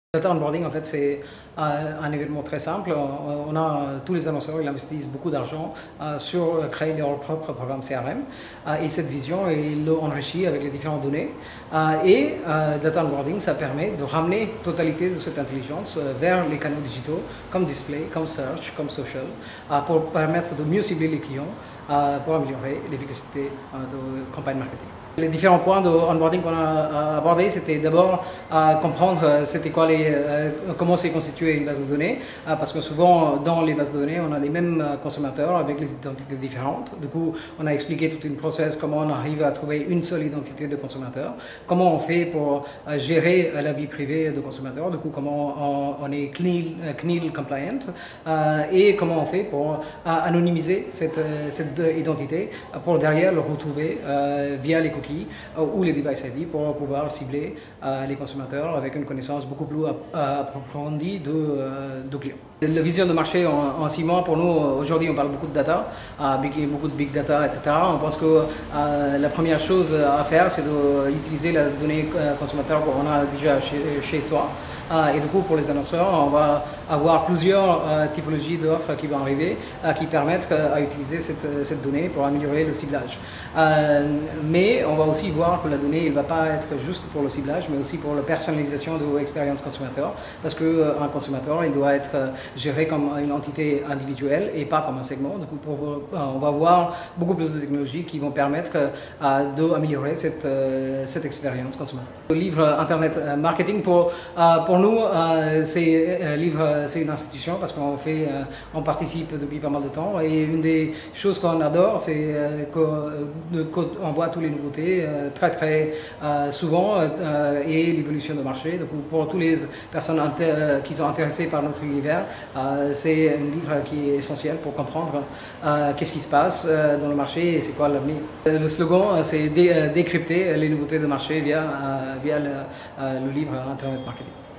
Data onboarding, en fait, c'est un événement très simple. Tous les annonceurs, ils investissent beaucoup d'argent sur créer leur propre programme CRM. Et cette vision, ils l'enrichissent avec les différentes données. Data onboarding, ça permet de ramener la totalité de cette intelligence vers les canaux digitaux, comme display, comme search, comme social, pour permettre de mieux cibler les clients, pour améliorer l'efficacité de campagne marketing. Les différents points de onboarding qu'on a abordés, c'était d'abord comprendre comment s'est constituée une base de données, parce que souvent dans les bases de données, on a les mêmes consommateurs avec les identités différentes. Du coup, on a expliqué toute une process, comment on arrive à trouver une seule identité de consommateur, comment on fait pour gérer la vie privée de consommateur, du coup, comment on est CNIL compliant, et comment on fait pour anonymiser cette identité pour derrière le retrouver via les cookies ou les device ID pour pouvoir cibler les consommateurs avec une connaissance beaucoup plus approfondie de clients. La vision de marché en 6 mois, pour nous, aujourd'hui on parle beaucoup de data, beaucoup de big data, etc. On pense que la première chose à faire, c'est d'utiliser la donnée consommateur qu'on a déjà chez soi. Et du coup, pour les annonceurs, on va avoir plusieurs typologies d'offres qui vont arriver, qui permettent à utiliser cette donnée pour améliorer le ciblage. Mais on va aussi voir que la donnée ne va pas être juste pour le ciblage, mais aussi pour la personnalisation de l'expérience consommateur, parce qu'un consommateur, il doit être géré comme une entité individuelle et pas comme un segment. Du coup, on va voir beaucoup plus de technologies qui vont permettre d'améliorer cette expérience consommateur. Le livre Internet Marketing, pour nous, c'est une institution parce qu'on participe depuis pas mal de temps, et une des choses qu'on adore, c'est qu'on voit toutes les nouveautés très souvent et l'évolution du marché. Donc pour toutes les personnes qui sont intéressées par notre univers, c'est un livre qui est essentiel pour comprendre qu'est-ce qui se passe dans le marché et c'est quoi l'avenir. Le slogan, c'est décrypter les nouveautés de marché via le livre Internet Marketing.